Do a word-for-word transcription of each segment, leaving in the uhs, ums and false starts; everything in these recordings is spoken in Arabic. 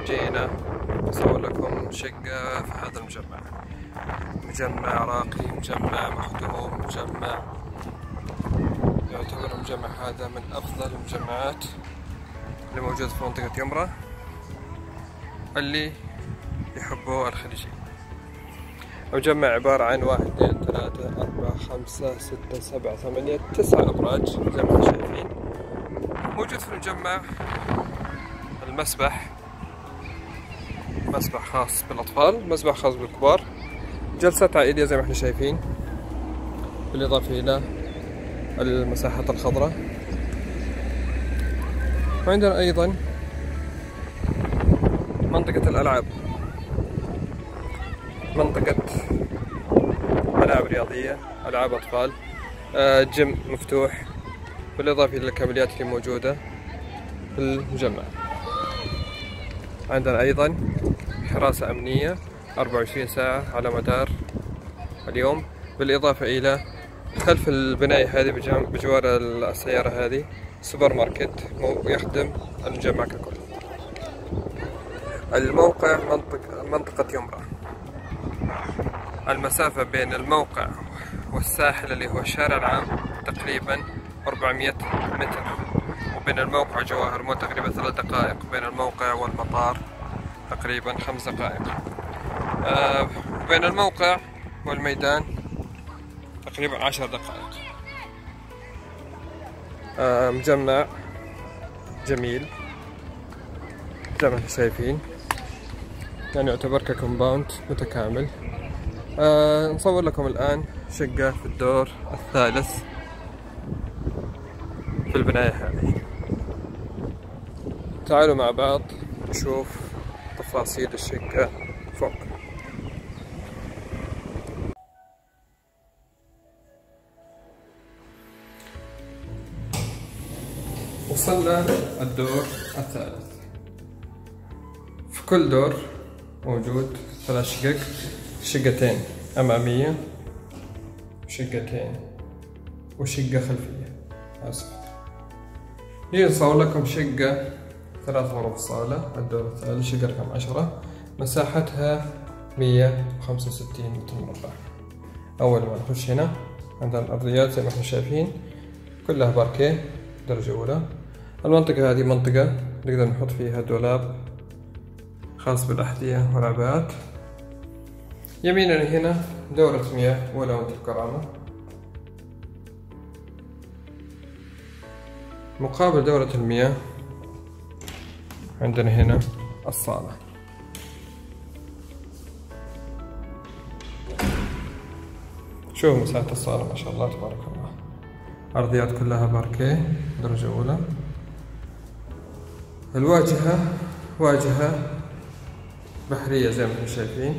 جينا أصور لكم شقة في هذا المجمع. مجمع راقي، مجمع مخدوم، مجمع يعتبر المجمع هذا من أفضل المجمعات اللي موجودة في منطقة يمرة اللي يحبوا الخليجيين. المجمع عبارة عن واحد اثنين ثلاثة أربعة خمسة ستة سبعة ثمانية تسعة أبراج زي ما انتم شايفين. موجود في المجمع المسبح، مسبح خاص بالأطفال، مسبح خاص بالكبار، جلسات عائلية زي ما احنا شايفين، بالإضافة إلى المساحات الخضراء. وعندنا أيضا منطقة الألعاب، منطقة ملاعب رياضية، ألعاب أطفال، آه جيم مفتوح، بالإضافة إلى الكماليات اللي موجودة في المجمع. عندنا أيضا حراسة أمنية أربعة وعشرين ساعة على مدار اليوم، بالإضافة إلى خلف البناية هذه بجوار السيارة هذه سوبر ماركت يخدم المجمع ككل. الموقع منطقة, منطقة يمرة، المسافة بين الموقع والساحل اللي هو الشارع العام تقريبا أربعمئة متر، وبين الموقع جواهر مو تقريبا ثلاث دقائق، بين الموقع والمطار تقريبا خمس دقائق، آه بين الموقع والميدان تقريبا عشر دقائق. آه مجمع جميل زي ما انتم شايفين، يعني يعتبر ككومباوند متكامل. آه نصور لكم الآن شقة في الدور الثالث في البناية هذه. تعالوا مع بعض نشوف تفاصيل الشقة فوق. وصلنا الدور الثالث. في كل دور موجود ثلاث شقق، شقتين أمامية، شقتين وشقة خلفية. آسف، هي نصور لكم شقة ثلاث غرف صالة الدور الثالث، شقة رقم عشرة، مساحتها مية وخمسة وستين متر مربع. أول ما نخش هنا عندنا الأرضيات زي ما احنا شايفين كلها باركيه درجة أولى. المنطقة هذه منطقة نقدر نحط فيها دولاب خاص بالأحذية والعباءات. يمينا هنا دورة مياه ولا وانت الكرامة. مقابل دورة المياه عندنا هنا الصالة. شوفوا مساحة الصالة ما شاء الله تبارك الله، أرضيات كلها باركيه درجة أولى. الواجهة واجهة بحرية زي ما انتم شايفين،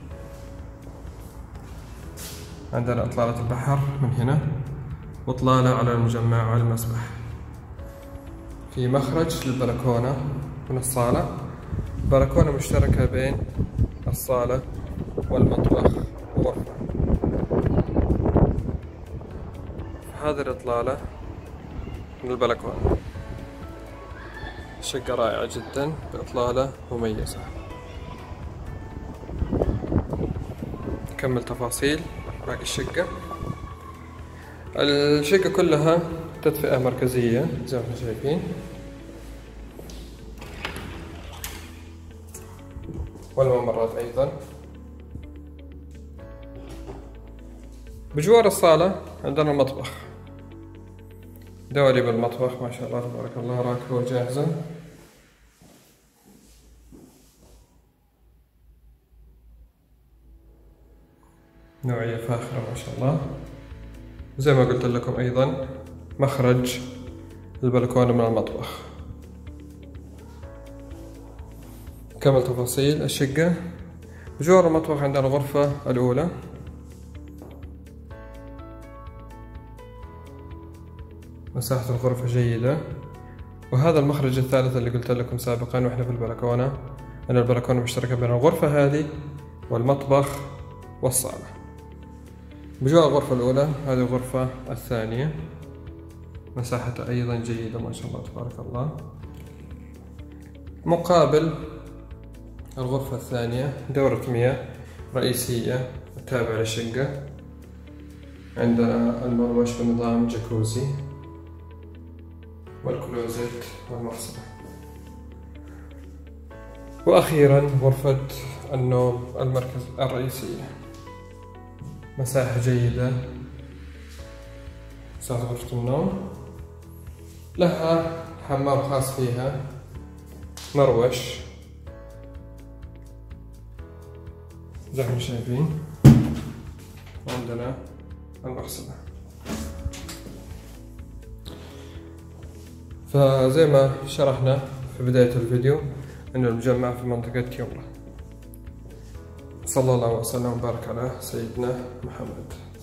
عندنا إطلالة البحر من هنا وإطلالة على المجمع وعلى المسبح. في مخرج للبلكونة من الصالة، بلكونة مشتركة بين الصالة والمطبخ وغرفة. هذه الإطلالة من البلكونة، شقة رائعة جدا بإطلالة مميزة. نكمل تفاصيل باقي الشقة. الشقة كلها تدفئة مركزية زي ما انتم شايفين، والممرات أيضا. بجوار الصالة عندنا المطبخ، دواليب المطبخ ما شاء الله تبارك الله راكبة وجاهزة. نوعية فاخرة ما شاء الله. زي ما قلت لكم أيضا مخرج البلكونة من المطبخ. كمل تفاصيل الشقة. بجوار المطبخ عندنا الغرفة الأولى، مساحة الغرفة جيدة. وهذا المخرج الثالث اللي قلت لكم سابقا واحنا في البلكونة، أن البلكونة مشتركة بين الغرفة هذه والمطبخ والصالة. بجوار الغرفة الأولى هذه الغرفة الثانية، مساحتها أيضا جيدة ما شاء الله تبارك الله. مقابل الغرفة الثانية دورة مياه رئيسية تابعة للشقة. عندنا المروش بنظام جاكوزي والكلوزت والمغسلة. وأخيرا غرفة النوم المركز الرئيسية، مساحة جيدة. مساحة غرفة النوم لها حمام خاص فيها، مروش زي ما شايفين. عندنا المغسلة. فزي ما شرحنا في بداية الفيديو أن المجمع في منطقة يومرا. صلى الله وسلم وبارك على سيدنا محمد.